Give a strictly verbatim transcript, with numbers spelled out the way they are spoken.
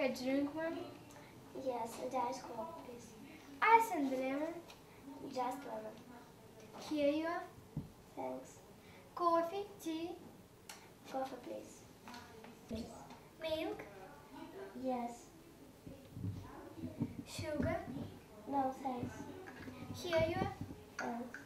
a drink, ma'am? Yes, a diet coke, please. Ice and lemon. Just lemon. Here you are. Thanks. Coffee, tea. Coffee, please. Please. Milk. Yes. Sugar. No, thanks. Here you are. Thanks.